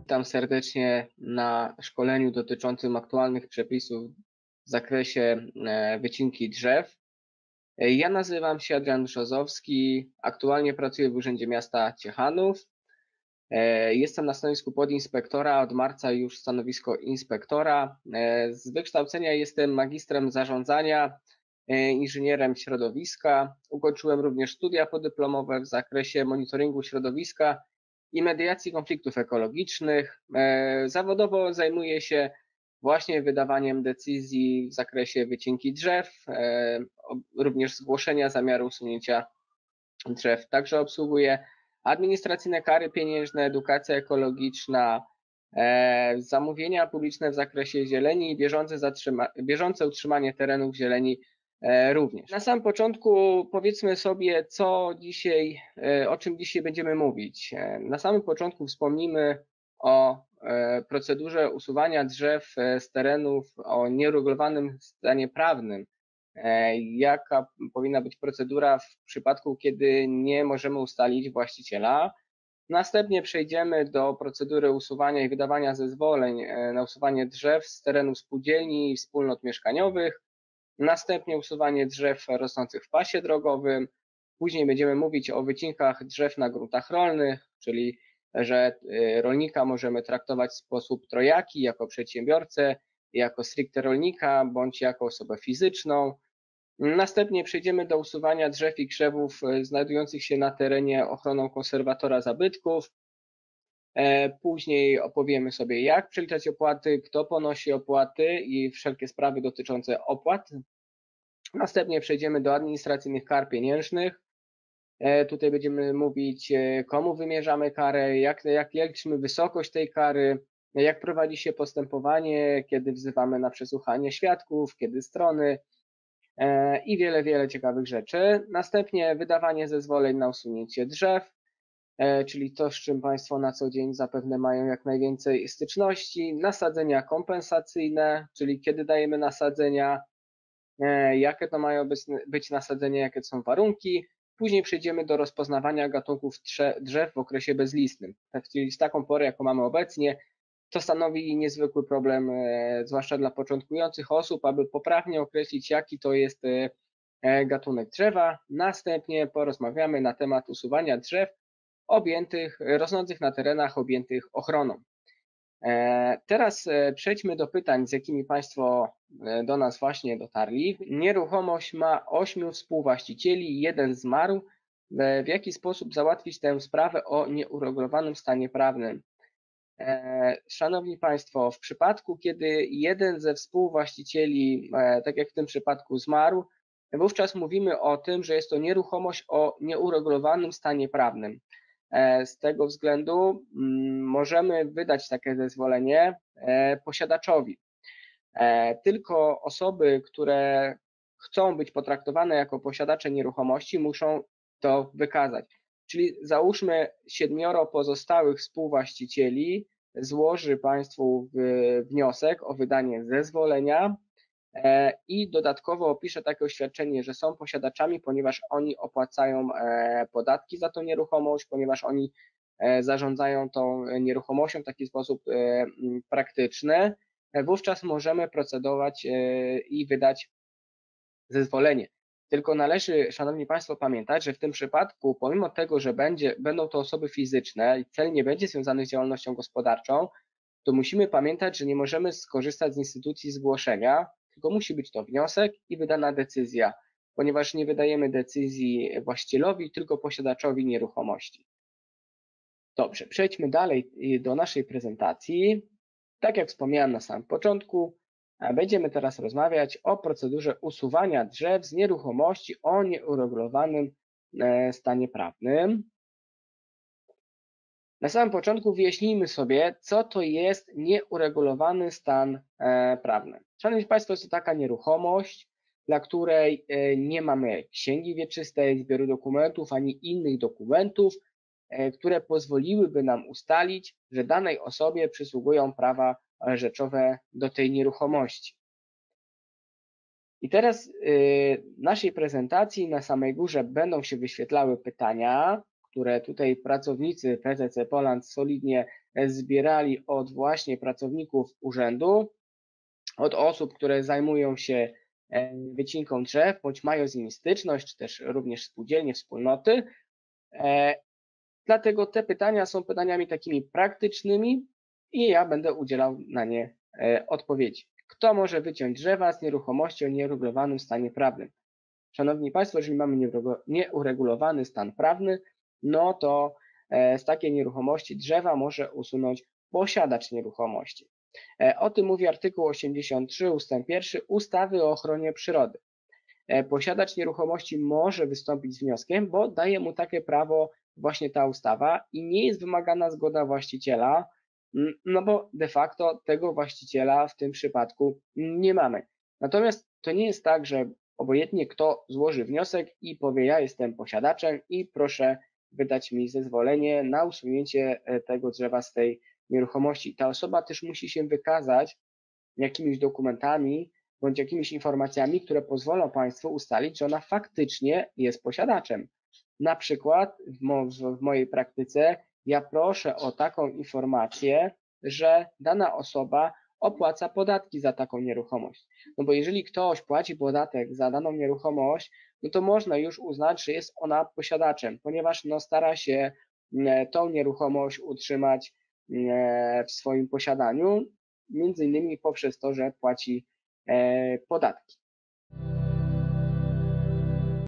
Witam serdecznie na szkoleniu dotyczącym aktualnych przepisów w zakresie wycinki drzew. Ja nazywam się Adrian Brzozowski, aktualnie pracuję w Urzędzie Miasta Ciechanów. Jestem na stanowisku podinspektora, od marca już stanowisko inspektora. Z wykształcenia jestem magistrem zarządzania, inżynierem środowiska. Ukończyłem również studia podyplomowe w zakresie monitoringu środowiska i mediacji konfliktów ekologicznych. Zawodowo zajmuję się właśnie wydawaniem decyzji w zakresie wycinki drzew, również zgłoszenia zamiaru usunięcia drzew. Także obsługuję administracyjne kary pieniężne, edukacja ekologiczna, zamówienia publiczne w zakresie zieleni i bieżące utrzymanie terenów zieleni również. Na samym początku powiedzmy sobie, o czym dzisiaj będziemy mówić. Na samym początku wspomnimy o procedurze usuwania drzew z terenów o nieuregulowanym stanie prawnym. Jaka powinna być procedura w przypadku, kiedy nie możemy ustalić właściciela. Następnie przejdziemy do procedury usuwania i wydawania zezwoleń na usuwanie drzew z terenu spółdzielni i wspólnot mieszkaniowych. Następnie usuwanie drzew rosnących w pasie drogowym. Później będziemy mówić o wycinkach drzew na gruntach rolnych, czyli że rolnika możemy traktować w sposób trojaki, jako przedsiębiorcę, jako stricte rolnika, bądź jako osobę fizyczną. Następnie przejdziemy do usuwania drzew i krzewów znajdujących się na terenie ochroną konserwatora zabytków. Później opowiemy sobie, jak przeliczać opłaty, kto ponosi opłaty i wszelkie sprawy dotyczące opłat. Następnie przejdziemy do administracyjnych kar pieniężnych. Tutaj będziemy mówić, komu wymierzamy karę, jak liczymy wysokość tej kary, jak prowadzi się postępowanie, kiedy wzywamy na przesłuchanie świadków, kiedy strony i wiele ciekawych rzeczy. Następnie wydawanie zezwoleń na usunięcie drzew, czyli to, z czym Państwo na co dzień zapewne mają jak najwięcej styczności. Nasadzenia kompensacyjne, czyli kiedy dajemy nasadzenia, jakie to mają być nasadzenia, jakie to są warunki. Później przejdziemy do rozpoznawania gatunków drzew w okresie bezlistnym, czyli z taką porę, jaką mamy obecnie. To stanowi niezwykły problem, zwłaszcza dla początkujących osób, aby poprawnie określić, jaki to jest gatunek drzewa. Następnie porozmawiamy na temat usuwania drzew rosnących na terenach objętych ochroną. Teraz przejdźmy do pytań, z jakimi Państwo do nas właśnie dotarli. Nieruchomość ma 8 współwłaścicieli, 1 zmarł. W jaki sposób załatwić tę sprawę o nieuregulowanym stanie prawnym? Szanowni Państwo, w przypadku, kiedy jeden ze współwłaścicieli, tak jak w tym przypadku, zmarł, wówczas mówimy o tym, że jest to nieruchomość o nieuregulowanym stanie prawnym. Z tego względu możemy wydać takie zezwolenie posiadaczowi. Tylko osoby, które chcą być potraktowane jako posiadacze nieruchomości, muszą to wykazać. Czyli załóżmy 7 pozostałych współwłaścicieli złoży Państwu wniosek o wydanie zezwolenia i dodatkowo opisze takie oświadczenie, że są posiadaczami, ponieważ oni opłacają podatki za tą nieruchomość, ponieważ oni zarządzają tą nieruchomością w taki sposób praktyczny. Wówczas możemy procedować i wydać zezwolenie. Tylko należy, Szanowni Państwo, pamiętać, że w tym przypadku, pomimo tego, że będą to osoby fizyczne i cel nie będzie związany z działalnością gospodarczą, to musimy pamiętać, że nie możemy skorzystać z instytucji zgłoszenia, tylko musi być to wniosek i wydana decyzja, ponieważ nie wydajemy decyzji właścicielowi, tylko posiadaczowi nieruchomości. Dobrze, przejdźmy dalej do naszej prezentacji. Tak jak wspomniałem na samym początku, będziemy teraz rozmawiać o procedurze usuwania drzew z nieruchomości o nieuregulowanym stanie prawnym. Na samym początku wyjaśnijmy sobie, co to jest nieuregulowany stan prawny. Szanowni Państwo, jest to taka nieruchomość, dla której nie mamy księgi wieczystej, zbioru dokumentów, ani innych dokumentów, które pozwoliłyby nam ustalić, że danej osobie przysługują prawa rzeczowe do tej nieruchomości. I teraz w naszej prezentacji na samej górze będą się wyświetlały pytania, które tutaj pracownicy PZC Poland solidnie zbierali od właśnie pracowników urzędu, od osób, które zajmują się wycinką drzew, bądź mają z nimi styczność, czy też również spółdzielnie, wspólnoty. Dlatego te pytania są pytaniami takimi praktycznymi i ja będę udzielał na nie odpowiedzi. Kto może wyciąć drzewa z nieruchomości o nieuregulowanym stanie prawnym? Szanowni Państwo, jeżeli mamy nieuregulowany stan prawny, no to z takiej nieruchomości drzewa może usunąć posiadacz nieruchomości. O tym mówi artykuł 83 ustęp 1 ustawy o ochronie przyrody. Posiadacz nieruchomości może wystąpić z wnioskiem, bo daje mu takie prawo właśnie ta ustawa i nie jest wymagana zgoda właściciela, no bo de facto tego właściciela w tym przypadku nie mamy. Natomiast to nie jest tak, że obojętnie kto złoży wniosek i powie: ja jestem posiadaczem i proszę wydać mi zezwolenie na usunięcie tego drzewa z tej nieruchomości. Ta osoba też musi się wykazać jakimiś dokumentami bądź jakimiś informacjami, które pozwolą Państwu ustalić, że ona faktycznie jest posiadaczem. Na przykład w mojej praktyce ja proszę o taką informację, że dana osoba opłaca podatki za taką nieruchomość. No bo jeżeli ktoś płaci podatek za daną nieruchomość, no to można już uznać, że jest ona posiadaczem, ponieważ no stara się tą nieruchomość utrzymać w swoim posiadaniu, między innymi poprzez to, że płaci podatki.